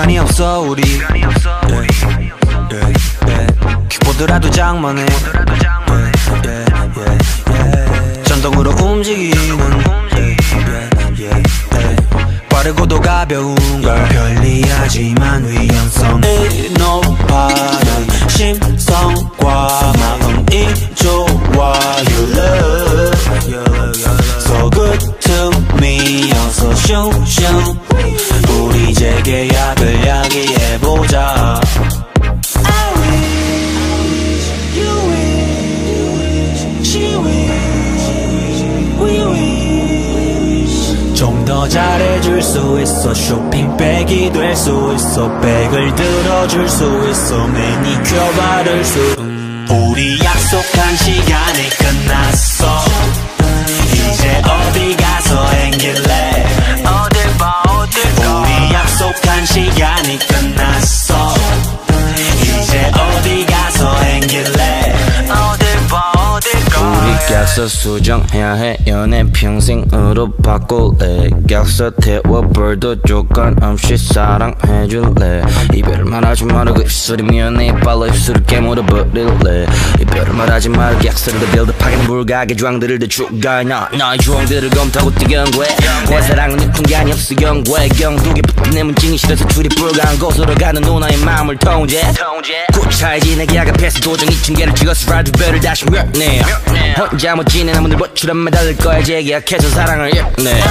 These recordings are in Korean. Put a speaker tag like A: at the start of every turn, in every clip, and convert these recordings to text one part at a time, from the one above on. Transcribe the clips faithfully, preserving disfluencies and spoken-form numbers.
A: 시간이 없어 우리 yeah, yeah, yeah. 킥보드라도 장만해 yeah, yeah, yeah, yeah. 전동으로 움직이는 yeah, yeah, yeah, yeah. 빠르고도 가벼운 걸 편리하지만 위험성이 높아는 심성과 마음이 좋아 You love, you love So good to me 어서 슝슝 우리 이제 계약을 야기해보자 I wish, you wish, she wish, we wish 좀 더 잘해줄 수 있어 쇼핑백이 될 수 있어 백을 들어줄 수 있어 매니큐어 받을 수 음. 우리 약속한 시간이 끝났어 이제 어디 가서 행길래 어딜 봐 어딜 가 우리 약속한 시간이 끝났어 이제 어디 가서 행길래 어딜 봐 어딜 가 우리 약속 수정해야 해 연애 평생으로 바꿀래 약속 태워 벌도 조건 없이 사랑해줄래 이별을 말하지 말고 입술이 미안해 빨로 입술을 깨물어 버릴래 이별을 말하지 말고 약속을 더 빌드파기는 불가게 조항들을 더 추가해 나 나의 조항들을 검토하고 뛰경고해 내 사랑은 유통기한이 없어 경고해 경두개 붙은 내 문증이 싫어서 출입 불가한 곳으로 가는 누나의 마음을 통제 구차해진 내 계약앞에서 도정 이천 개를 찍어서 라디오벨을 다시 멸네 혼자 못 지내 나무늘 보처럼 매달릴 거야 재계약해서 사랑을 네.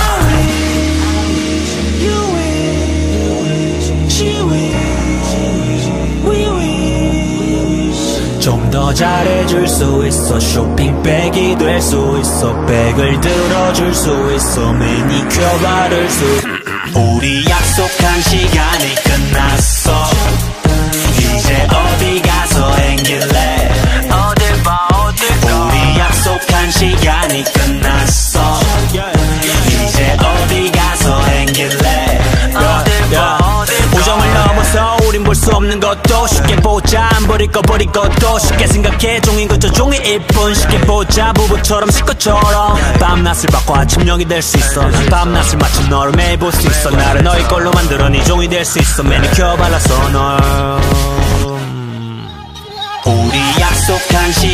A: 좀 더 잘해줄 수 있어 쇼핑백이 될 수 있어 백을 들어줄 수 있어 매니큐어 바를 수 우리 약속한 시간이 끝났어 이제 어디 가서 행길래 어딜 봐 어딜 가 우리 약속한 시간이 끝났어 이제 어디 가서 행길래 어딜 봐 어딜 가 우정을 넘어서 우린 볼 수 없는 것도 쉽게 보자 안 버릴 거 버릴 것도 쉽게 생각해 종인 그저 종이일 뿐 쉽게 보자 부부처럼 식구처럼 밤낮을 바꿔 아침형이 될 수 있어 밤낮을 맞춘 너를 매일 볼 수 있어 나를 너의 걸로 만들어 네 종이 될 수 있어 매니큐어 발라서 널 우리 약속한 시